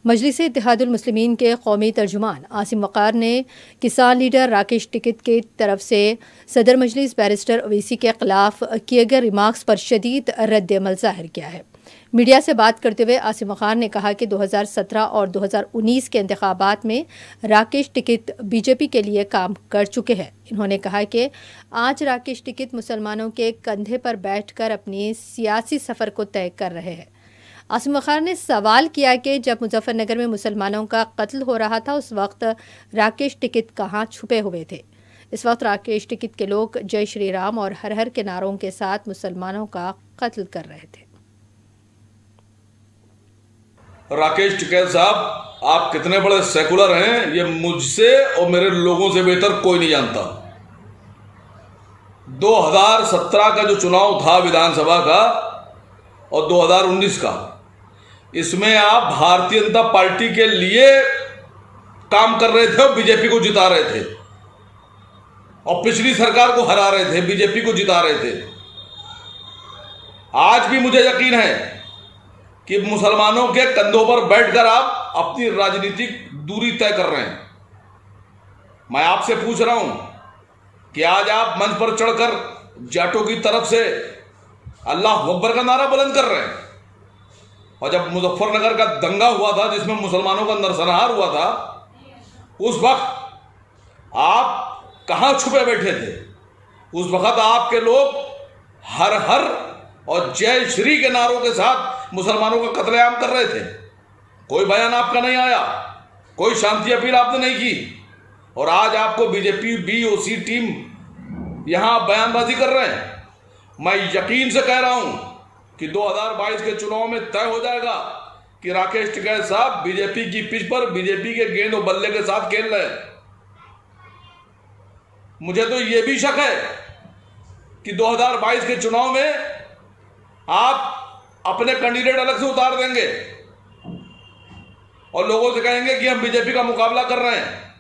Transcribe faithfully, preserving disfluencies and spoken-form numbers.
मजलिस-ए-इत्तेहादुल मुस्लिमीन के कौमी तर्जुमान आसिम वक़ार ने किसान लीडर राकेश टिकैत की तरफ से सदर मजलिस बैरिस्टर ओवैसी के खिलाफ किए गए रिमार्क्स पर शदीद रद्द-ए-अमल ज़ाहिर किया है। मीडिया से बात करते हुए आसिम वक़ार ने कहा कि दो हज़ार सत्रह और दो हज़ार उन्नीस के इंतखाबात में राकेश टिकैत बीजेपी के लिए काम कर चुके हैं। इन्होंने कहा कि आज राकेश टिकैत मुसलमानों के कंधे पर बैठकर अपनी सियासी सफ़र को तय कर रहे हैं। आसिम वक़ार ने सवाल किया कि जब मुजफ्फरनगर में मुसलमानों का कत्ल हो रहा था उस वक्त राकेश टिकैत कहाँ छुपे हुए थे। इस वक्त राकेश टिकैत के लोग जय श्री राम और हर हर के नारों के साथ मुसलमानों का कत्ल कर रहे थे। राकेश टिकैत साहब, आप कितने बड़े सेकुलर हैं ये मुझसे और मेरे लोगों से बेहतर कोई नहीं जानता। दो हज़ार सत्रह का जो चुनाव था विधानसभा का और दो हज़ार उन्नीस का, इसमें आप भारतीय जनता पार्टी के लिए काम कर रहे थे और बीजेपी को जिता रहे थे और पिछली सरकार को हरा रहे थे, बीजेपी को जिता रहे थे। आज भी मुझे यकीन है कि मुसलमानों के कंधों पर बैठकर आप अपनी राजनीतिक दूरी तय कर रहे हैं। मैं आपसे पूछ रहा हूं कि आज आप मंच पर चढ़कर जाटों की तरफ से अल्लाह अकबर का नारा बुलंद कर रहे हैं, और जब मुजफ्फरनगर का दंगा हुआ था जिसमें मुसलमानों का नरसंहार हुआ था, उस वक्त आप कहां छुपे बैठे थे? उस वक्त आपके लोग हर हर और जय श्री के नारों के साथ मुसलमानों का कत्लेआम कर रहे थे। कोई बयान आपका नहीं आया, कोई शांति अपील आपने नहीं की, और आज आपको BJP B O C team यहां बयानबाजी कर रहे हैं। मैं यकीन से कह रहा हूं कि दो हज़ार बाईस के चुनाव में तय हो जाएगा कि राकेश टिकैत साहब बीजेपी की पिच पर बीजेपी के गेंद और बल्ले के साथ खेल रहे हैं। मुझे तो यह भी शक है कि दो हज़ार बाईस के चुनाव में आप अपने कैंडिडेट अलग से उतार देंगे और लोगों से कहेंगे कि हम बीजेपी का मुकाबला कर रहे हैं।